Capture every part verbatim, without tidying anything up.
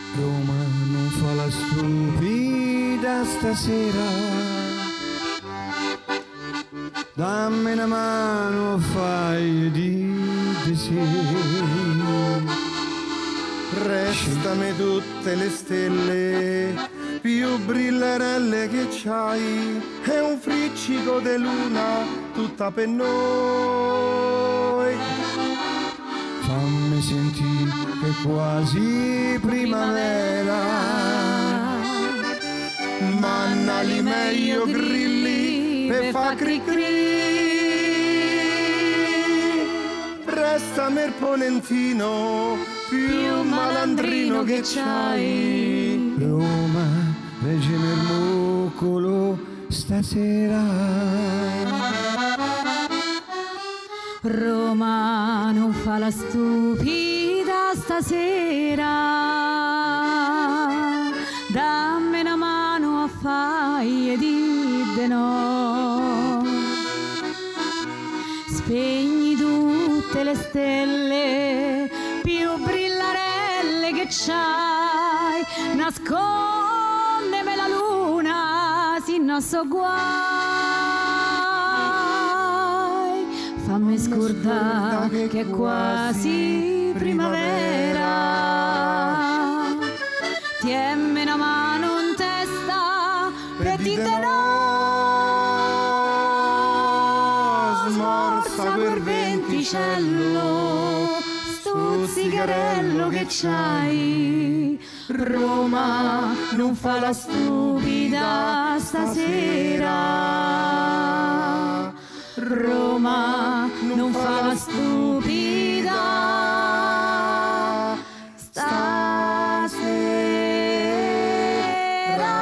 Roma non fa la stupida stasera, dammi una mano, fai di desideri. Prestami tutte le stelle più brillarelle che c'hai, è un friccico di luna tutta per noi. Fammi sentire che è quasi primavera, mannali meglio grilli per fa cri cri. Prestami il ponentino più malandrino che c'hai. Roma, reggimi il mucolo stasera. Roma non fa la stupida stasera, dammi una mano a fai e dite no. Spegni tutte le stelle più brillarelle che c'hai, nascondeme la luna, si non so guai. Fammi scordare che è quasi primavera, tienmi una mano in testa per dite no. Smorza quel venticello, stuzzicarello che c'hai. Roma non fa la stupida stasera, Roma non fa la stupida stasera.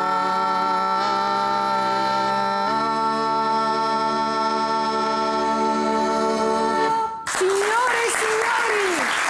Signore e signori,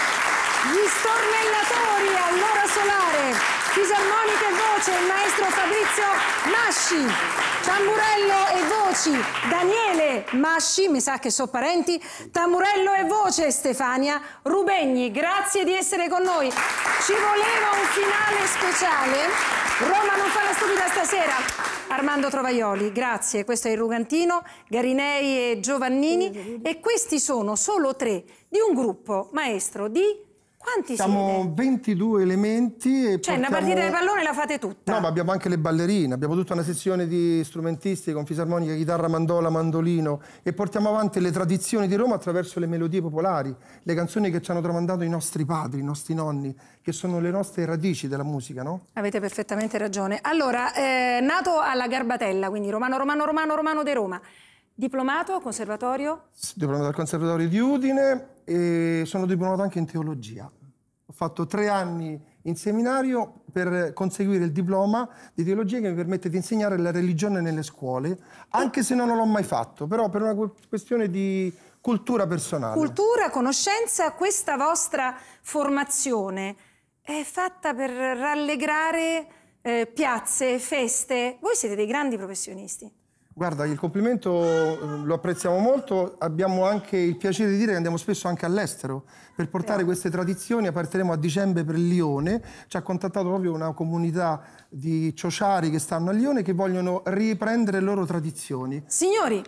gli stornellatori all'ora solare, fisarmonica e voce, il maestro Fabrizio Masci, tamburello e voci Daniele Masci, mi sa che sono parenti, tamburello e voce Stefania Rubegni. Grazie di essere con noi. Ci voleva un finale speciale. Roma non fa la stupida stasera. Armando Trovaioli, grazie. Questo è il Rugantino, Garinei e Giovannini. E questi sono solo tre di un gruppo, maestro, di... Quanti Siamo siete? ventidue elementi. E cioè, portiamo... una partita di pallone la fate tutta? No, ma abbiamo anche le ballerine, abbiamo tutta una sezione di strumentisti con fisarmonica, chitarra, mandola, mandolino e portiamo avanti le tradizioni di Roma attraverso le melodie popolari, le canzoni che ci hanno tramandato i nostri padri, i nostri nonni, che sono le nostre radici della musica, no? Avete perfettamente ragione. Allora, eh, nato alla Garbatella, quindi romano, romano, romano, romano di Roma. Diplomato, conservatorio? Diplomato dal Conservatorio di Udine e sono diplomato anche in teologia. Ho fatto tre anni in seminario per conseguire il diploma di teologia che mi permette di insegnare la religione nelle scuole, anche se non l'ho mai fatto, però per una questione di cultura personale. Cultura, conoscenza, questa vostra formazione è fatta per rallegrare eh, piazze, feste. Voi siete dei grandi professionisti. Guarda, il complimento lo apprezziamo molto, abbiamo anche il piacere di dire che andiamo spesso anche all'estero per portare queste tradizioni. Partiremo a dicembre per Lione, ci ha contattato proprio una comunità di ciociari che stanno a Lione che vogliono riprendere le loro tradizioni. Signori,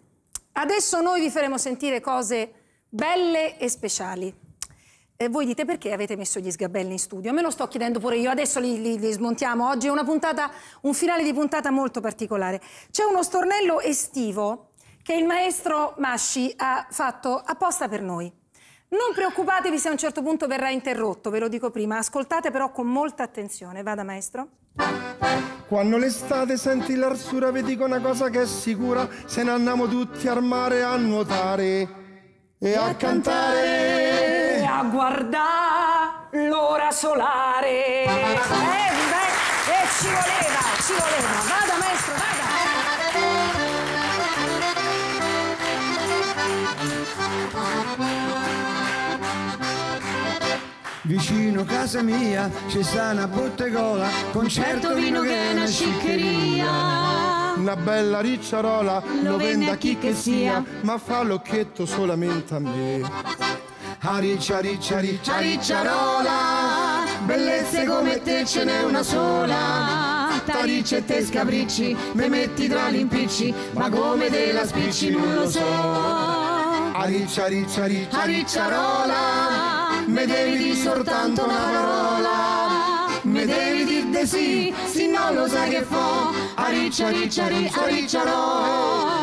adesso noi vi faremo sentire cose belle e speciali. E voi dite perché avete messo gli sgabelli in studio? Me lo sto chiedendo pure io, adesso li, li, li smontiamo. Oggi è una puntata, un finale di puntata molto particolare. C'è uno stornello estivo che il maestro Masci ha fatto apposta per noi. Non preoccupatevi se a un certo punto verrà interrotto, ve lo dico prima. Ascoltate però con molta attenzione. Vada, maestro. Quando l'estate senti l'arsura, vi dico una cosa che è sicura, se ne andiamo tutti al mare a nuotare e a cantare e a guardare l'ora solare. Eh, beh, e ci voleva, ci voleva. Vada, maestro, vada. Vicino casa mia c'è sta una bottegola con certo vino che è una sciccheria. Una bella ricciarola lo vende a chi che sia, ma fa l'occhietto solamente a me. A riccia, riccia, riccia, ricciarola, bellezza bellezze come te ce n'è una sola. Taricci e te scabricci, me metti tra gli impicci, ma come te la spicci non lo so. Ariccia, riccia, riccia, Ricciarola, me devi dire soltanto una parola. Me devi dire de sì, se non lo sai che fo. Ariccia, riccia, riccia, ricciarò.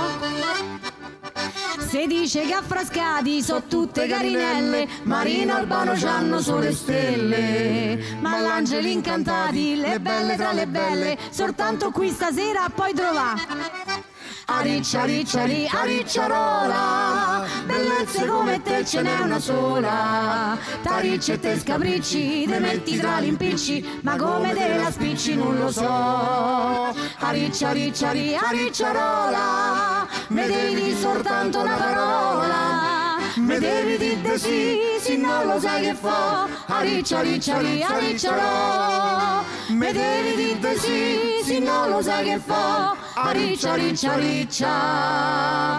Se dice che a Frascati so tutte carinelle, Marino Albano c'hanno solo le stelle. ma l'angeli incantati, le belle tra le belle, soltanto qui stasera poi trovà. Ariccia, riccia, ri, aricciarola, bellezze come te ce n'è una sola. Taricci e te scabricci, te metti tra gli impicci, ma come te la spicci non lo so. Ariccia, riccia, ri, aricciarola, me devi dire soltanto una parola. Me devi dire de sì, se non lo sai che fo. Ariccia, riccia, ri, aricciarò. Me devi dire de sì, se non lo sai che fo. Ariccia, riccia, riccia,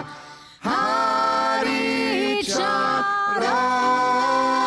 aricciarò.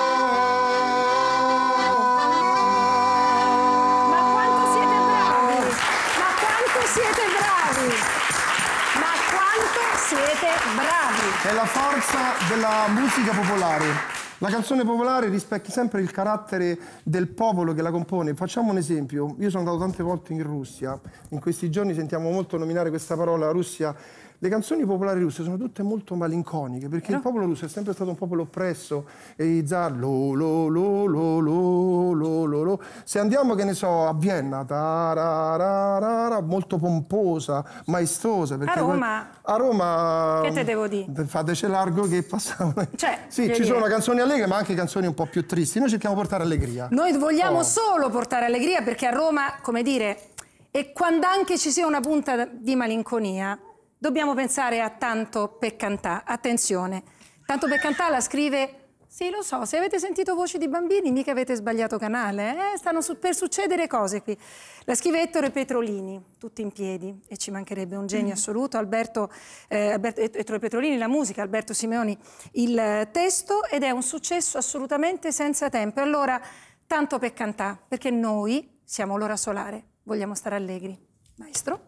Ma quanto siete bravi! Ma quanto siete bravi! Ma quanto siete bravi! È la forza della musica popolare. La canzone popolare rispecchia sempre il carattere del popolo che la compone. Facciamo un esempio. Io sono andato tante volte in Russia. In questi giorni sentiamo molto nominare questa parola, Russia. Le canzoni popolari russe sono tutte molto malinconiche, perché no. Il popolo russo è sempre stato un popolo oppresso, e i zar, lo, lo, lo, lo, lo, lo, lo, lo. Se andiamo, che ne so, a Vienna, tararara, molto pomposa, maestosa. A Roma? A Roma... Che te devo dire? Fateci largo che passavano... Cioè, sì, ci sono canzoni allegre, ma anche canzoni un po' più tristi. Noi cerchiamo di portare allegria. Noi vogliamo oh. solo portare allegria, perché a Roma, come dire, e quando anche ci sia una punta di malinconia, dobbiamo pensare a Tanto per cantà. Attenzione, Tanto per cantà la scrive... Sì, lo so, se avete sentito voci di bambini mica avete sbagliato canale, eh? Stanno su per succedere cose qui. La scrive Ettore Petrolini, tutti in piedi, e ci mancherebbe un genio assoluto. Alberto, eh, Alberto, Ettore Petrolini, la musica, Alberto Simeoni, il testo, ed è un successo assolutamente senza tempo. E allora, Tanto per cantà, perché noi siamo l'ora solare, vogliamo stare allegri. Maestro?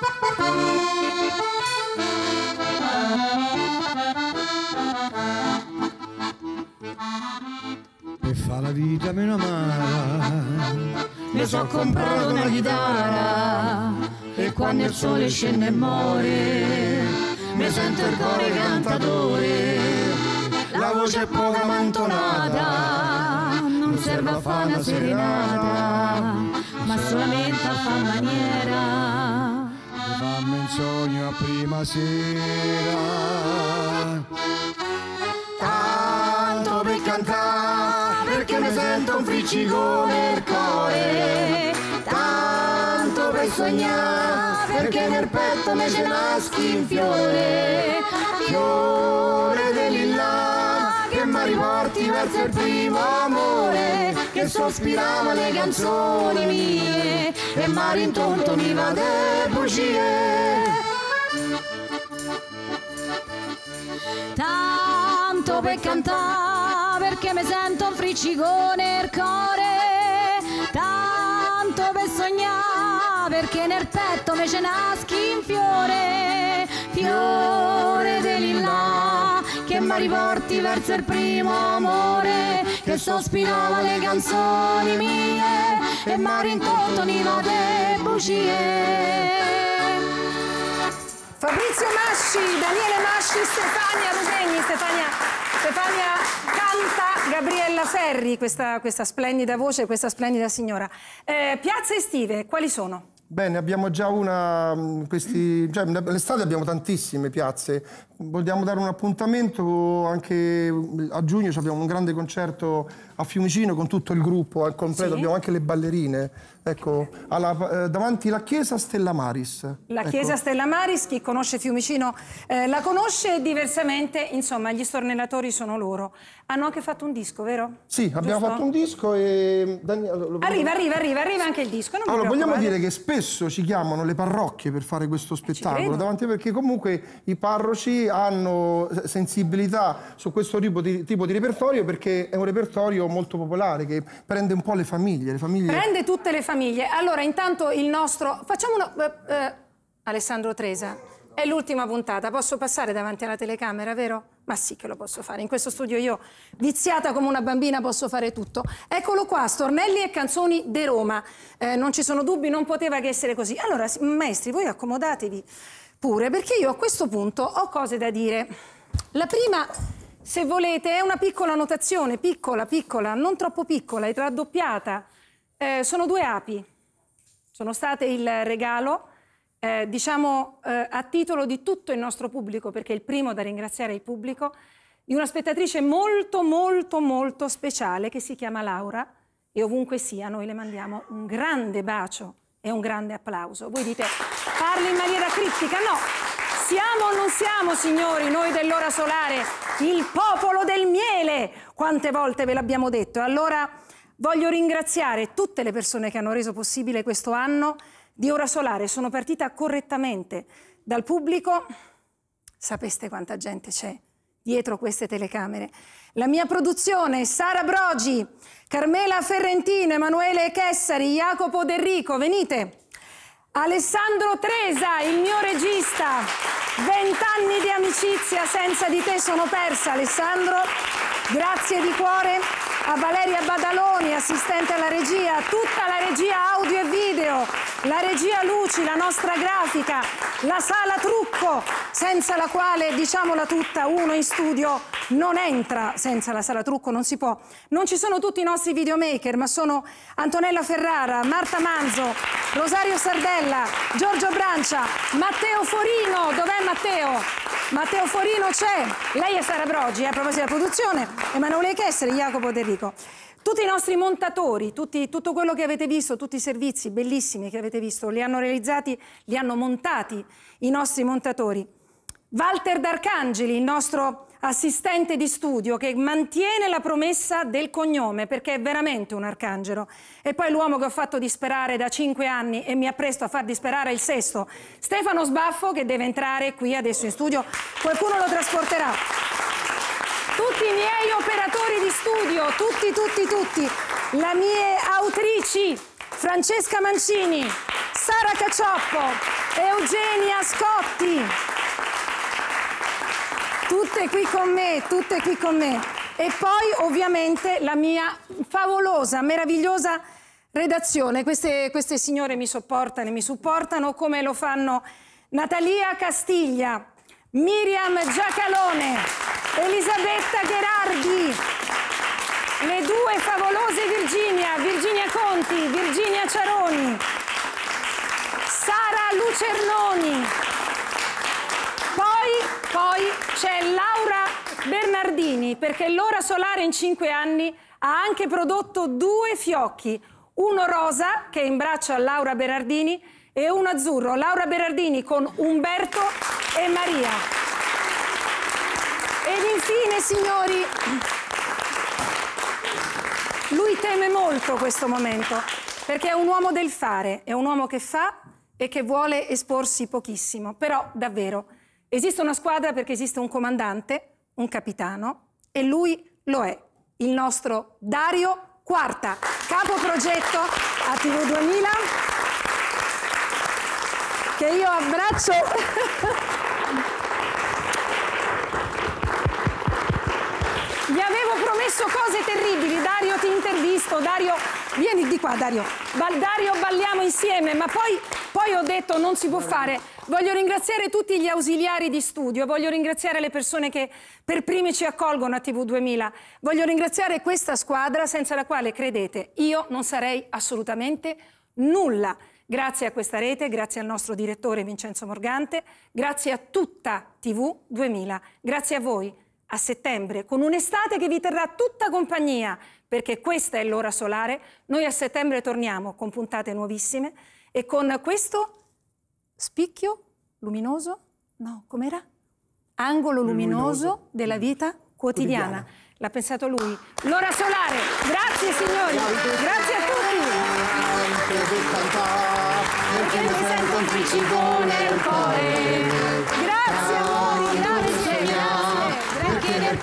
Per fa la vita meno amara, mi so comprato una chitarra, e quando il sole scende e muore, mi sento il cuore cantatore. La voce è poca ma intonata, non serve a fare una serenata, ma solamente a fare maniera. Fammi un sogno a prima sera, tanto per cantare, perché mi sento un friccico nel cuore, tanto per sognare, perché nel petto mi ce naschi un fiore, fiore dell'illà, che mi riporti verso il primo amore, che sospirava le canzoni mie, e mi rintontoniva de bugie. Tanto per cantare, perché mi sento un friccico nel cuore, tanto per sognare, perché nel petto me ce naschi un fiore, fiore di lilla, che mi riporti verso il primo amore, che sospirava le canzoni mie, e mi rintontoniva de bugie. Fabrizio Masci, Daniele Masci, Stefania Rudegni. Stefania, Stefania canta Gabriella Ferri, questa, questa splendida voce, questa splendida signora. Eh, piazze estive, quali sono? Bene, abbiamo già una, questi, cioè, l'estate abbiamo tantissime piazze, vogliamo dare un appuntamento anche a giugno, abbiamo un grande concerto a Fiumicino con tutto il gruppo al completo, sì. Abbiamo anche le ballerine, ecco, alla, eh, davanti la chiesa Stella Maris. La ecco. chiesa Stella Maris, chi conosce Fiumicino eh, la conosce, diversamente, insomma, gli stornellatori sono loro. Hanno anche fatto un disco, vero? Sì, abbiamo Giusto? fatto un disco e... Daniele, arriva, arriva, arriva, arriva anche il disco. Non allora, vogliamo dire che spesso ci chiamano le parrocchie per fare questo spettacolo, davanti, perché comunque i parroci ragazzi hanno sensibilità su questo tipo di, tipo di repertorio, perché è un repertorio molto popolare che prende un po' le famiglie, le famiglie... Prende tutte le famiglie. Allora, intanto il nostro... Facciamo una... Eh, eh, Alessandro Tresa, è l'ultima puntata, posso passare davanti alla telecamera, vero? Ma sì che lo posso fare, in questo studio io, viziata come una bambina, posso fare tutto. Eccolo qua, Stornelli e canzoni de Roma. Eh, non ci sono dubbi, non poteva che essere così. Allora, maestri, voi accomodatevi pure, perché io a questo punto ho cose da dire. La prima, se volete, è una piccola notazione, piccola, piccola, non troppo piccola, è raddoppiata. Eh, sono due api, sono state il regalo, Eh, diciamo eh, a titolo di tutto il nostro pubblico, perché il primo da ringraziare è il pubblico, di una spettatrice molto molto molto speciale che si chiama Laura, e ovunque sia noi le mandiamo un grande bacio e un grande applauso. Voi dite, parli in maniera critica? No, siamo o non siamo, signori, noi dell'Ora Solare, il popolo del miele, quante volte ve l'abbiamo detto. Allora voglio ringraziare tutte le persone che hanno reso possibile questo anno di Ora Solare. Sono partita correttamente dal pubblico. Sapeste quanta gente c'è dietro queste telecamere? La mia produzione, Sara Brogi, Carmela Ferrentino, Emanuele Chessari, Jacopo Derrico, venite. Alessandro Tresa, il mio regista. Vent'anni di amicizia, senza di te sono persa, Alessandro. Grazie di cuore a Valeria Badaloni, assistente alla regia, tutta la regia audio e video, la regia luci, la nostra grafica, la sala trucco, senza la quale, diciamola tutta, uno in studio non entra senza la sala trucco, non si può. Non ci sono tutti i nostri videomaker, ma sono Antonella Ferrara, Marta Manzo, Rosario Sardella, Giorgio Brancia, Matteo Forino. Dov'è Matteo? Matteo Forino c'è. Lei è Sara Brogi, eh, a proposito della produzione. Emanuele Chessari, Jacopo Derrico. Tutti i nostri montatori, tutti, tutto quello che avete visto, tutti i servizi bellissimi che avete visto, li hanno realizzati, li hanno montati i nostri montatori. Walter D'Arcangeli, il nostro assistente di studio, che mantiene la promessa del cognome, perché è veramente un arcangelo. E poi l'uomo che ho fatto disperare da cinque anni e mi appresto a far disperare il sesto, Stefano Sbaffo, che deve entrare qui adesso in studio. Qualcuno lo trasporterà. Tutti i miei operatori di studio, tutti, tutti, tutti. Le mie autrici, Francesca Mancini, Sara Cacioppo, Eugenia Scotti. Tutte qui con me, tutte qui con me. E poi ovviamente la mia favolosa, meravigliosa redazione. Queste, queste signore mi sopportano e mi supportano, come lo fanno Natalia Castiglia, Miriam Giacalone, Elisabetta Gherardi, le due favolose Virginia, Virginia Conti, Virginia Ciaroni, Sara Lucernoni. Poi, poi c'è Laura Bernardini, perché l'Ora Solare in cinque anni ha anche prodotto due fiocchi, uno rosa, che è in braccio a Laura Bernardini, e uno azzurro, Laura Bernardini con Umberto e Maria. Ed infine, signori, lui teme molto questo momento, perché è un uomo del fare, è un uomo che fa e che vuole esporsi pochissimo, però davvero esiste una squadra perché esiste un comandante, un capitano, e lui lo è, il nostro Dario Quarta, capo progetto a T V duemila, che io abbraccio. Gli avevo promesso cose terribili. Dario, ti intervisto. Dario, vieni di qua, Dario. Dario, balliamo insieme, ma poi, poi ho detto non si può fare. Voglio ringraziare tutti gli ausiliari di studio, voglio ringraziare le persone che per prime ci accolgono a T V duemila, voglio ringraziare questa squadra senza la quale, credete, io non sarei assolutamente nulla. Grazie a questa rete, grazie al nostro direttore Vincenzo Morgante, grazie a tutta T V duemila, grazie a voi. A settembre, con un'estate che vi terrà tutta compagnia, perché questa è l'Ora Solare. Noi a settembre torniamo con puntate nuovissime e con questo spicchio luminoso, no, com'era? Angolo luminoso, luminoso della vita quotidiana. quotidiana. L'ha pensato lui. L'Ora Solare. Grazie signori, grazie a tutti. Perché mi sento un friccico nel cuore. Grazie amori, grazie.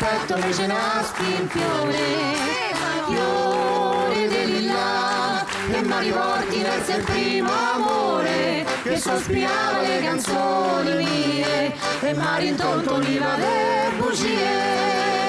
petto mi ce naschi in fiore, fiore di lilla, che mi riporti verso il primo amore, che sospirava le canzoni mie, e mi ha rintolto l'oliva delle bugie.